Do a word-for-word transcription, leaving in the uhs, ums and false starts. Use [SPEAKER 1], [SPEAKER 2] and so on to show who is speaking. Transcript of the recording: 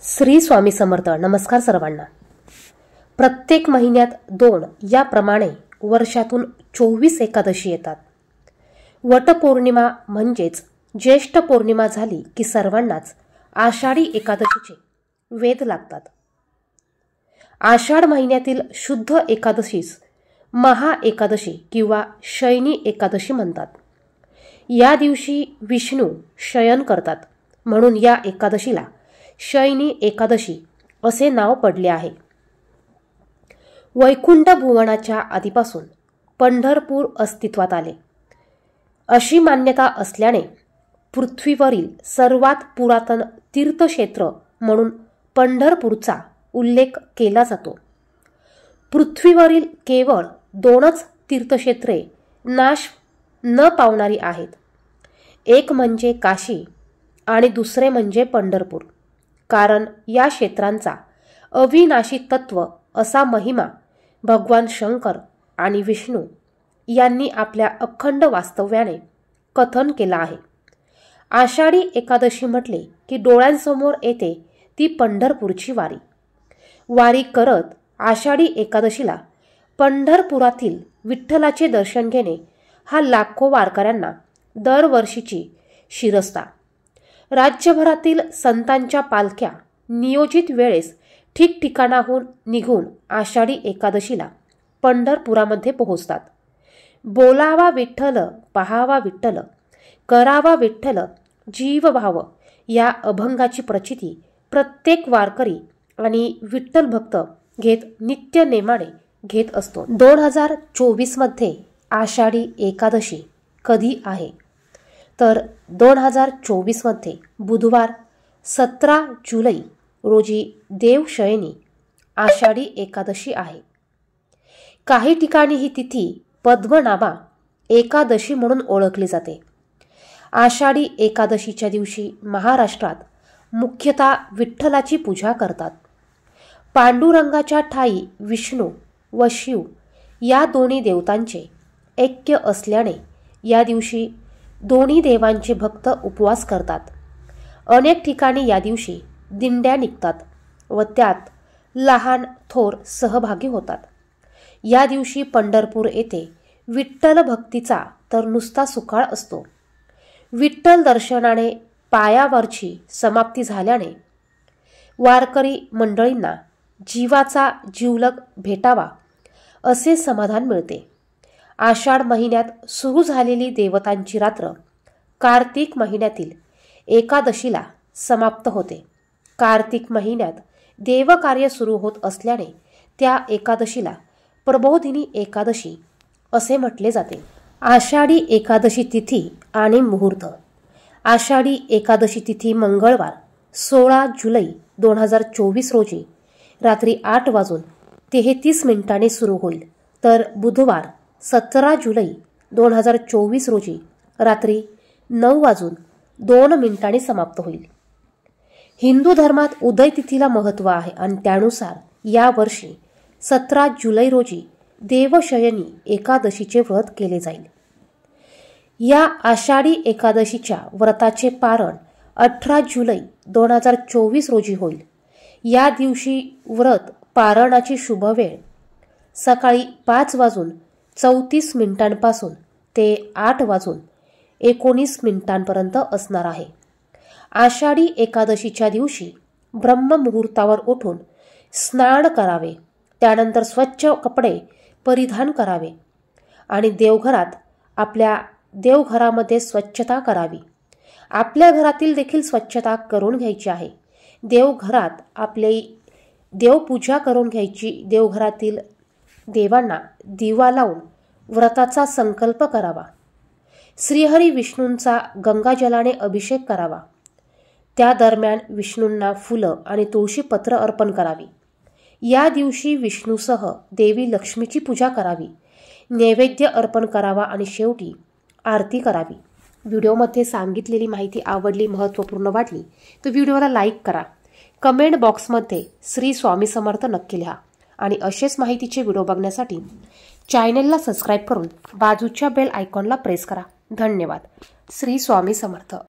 [SPEAKER 1] श्री स्वामी समर्थ. नमस्कार सर्वांना. प्रत्येक महिन्यात दोन याप्रमाणे वर्षातून चोवीस एकादशी येतात. वटपौर्णिमा म्हणजेच ज्येष्ठ पौर्णिमा झाली की सर्वांनाच आषाढी एकादशीचे वेध लागतात. आषाढ महिन्यातील शुद्ध एकादशीस महा एकादशी किंवा शयनी एकादशी म्हणतात. या दिवशी विष्णू शयन करतात म्हणून या एकादशीला शयनी एकादशी असे नाव पडले आहे. वैकुंठ भुवनाच्या आधीपासून पंढरपूर अस्तित्वात आले अशी मान्यता असल्याने पृथ्वीवरील सर्वात पुरातन तीर्थक्षेत्र म्हणून पंढरपूरचा उल्लेख केला जातो. पृथ्वीवरील केवळ दोनच तीर्थक्षेत्रे नाश न पावणारी आहेत. एक म्हणजे काशी आणि दुसरे म्हणजे पंढरपूर. कारण या क्षेत्रांचा अविनाशी तत्व असा महिमा भगवान शंकर आणि विष्णू यांनी आपल्या अखंड वास्तव्याने कथन केला आहे. आषाढी एकादशी म्हटले की डोळ्यांसमोर येते ती पंढरपूरची वारी. वारी करत आषाढी एकादशीला पंढरपुरातील विठ्ठलाचे दर्शन घेणे हा लाखो वारकऱ्यांना दरवर्षीची शिरस्ता. राज्यभरातील संतांच्या पालख्या नियोजित वेळेस ठिकठिकाणाहून निघून आषाढी एकादशीला पंढरपुरामध्ये पोहोचतात. बोलावा विठ्ठल, पहावा विठ्ठल, करावा विठ्ठल, जीव भाव या अभंगाची प्रचिती प्रत्येक वारकरी आणि विठ्ठल भक्त घेत नित्य नेमाने घेत असतो. दोन हजार चोवीस मध्ये आषाढी एकादशी कधी आहे तर दोन हजार चोवीस मध्ये बुधवार सतरा जुलै रोजी देवशयनी आषाढी एकादशी आहे. काही ठिकाणी ही तिथी पद्मनाभा एकादशी म्हणून ओळखली जाते. आषाढी एकादशीच्या दिवशी महाराष्ट्रात मुख्यतः विठ्ठलाची पूजा करतात. पांडुरंगाच्या ठाई विष्णू व शिव या दोन्ही देवतांचे ऐक्य असल्याने या दिवशी दोन्ही देवांचे भक्त उपवास करतात. अनेक ठिकाणी या दिवशी दिंड्या निघतात व त्यात लहान थोर सहभागी होतात. या दिवशी पंढरपूर येथे विठ्ठल भक्तीचा तर नुसता सुकाळ असतो. विठ्ठल दर्शनाने पायावरची समाप्ती झाल्याने वारकरी मंडळींना जीवाचा जीवलग भेटावा असे समाधान मिळते. आषाढ महिन्यात सुरू झालेली देवतांची रात्र कार्तिक महिन्यातील एकादशीला समाप्त होते. कार्तिक महिन्यात देवकार्य सुरू होत असल्याने त्या एकादशीला प्रबोधिनी एकादशी असे म्हटले जाते. आषाढी एकादशी तिथी आणि मुहूर्त. आषाढी एकादशी तिथी मंगळवार सोळा जुलै दोन हजार चोवीस रोजी रात्री आठ वाजून तेहतीस मिनिटांनी सुरू होईल तर बुधवार सतरा जुलै दोन हजार चोवीस रोजी रात्री नऊ वाजून दोन मिनिटांनी समाप्त होईल. हिंदू धर्मात उदय तिथीला महत्त्व आहे आणि त्यानुसार यावर्षी सतरा जुलै रोजी देवशयनी एकादशीचे व्रत केले जाईल. या आषाढी एकादशीच्या व्रताचे पारण अठरा जुलै दोन हजार चोवीस रोजी होईल. या दिवशी व्रत पारणाची शुभवेळ सकाळी पाच वाजून चौतीस मिनिटांपासून ते आठ वाजून एकोणीस मिनिटांपर्यंत असणार आहे. आषाढी एकादशीच्या दिवशी ब्रह्ममुहूर्तावर उठून स्नान करावे. त्यानंतर स्वच्छ कपडे परिधान करावे आणि देवघरात आपल्या देवघरामध्ये स्वच्छता करावी. आपल्या घरातील देखील स्वच्छता करून घ्यायची आहे. देवघरात आपले देवपूजा करून घ्यायची. देवघरातील देवांना दिवा लावून व्रताचा संकल्प करावा. श्रीहरी विष्णूंचा गंगाजलाने अभिषेक करावा. त्या दरम्यान विष्णूंना फुलं आणि तुळशीपत्र अर्पण करावी. या दिवशी विष्णूसह देवी लक्ष्मीची पूजा करावी. नैवेद्य अर्पण करावा आणि शेवटी आरती करावी. व्हिडिओमध्ये सांगितलेली माहिती आवडली, महत्त्वपूर्ण वाटली तर व्हिडिओला लाईक करा. कमेंट बॉक्समध्ये श्री स्वामी समर्थ नक्की लिहा आणि असेच माहितीचे व्हिडिओ बघण्यासाठी चॅनलला सबस्क्राईब करून बाजूच्या बेल आयकॉनला प्रेस करा. धन्यवाद. श्री स्वामी समर्थ.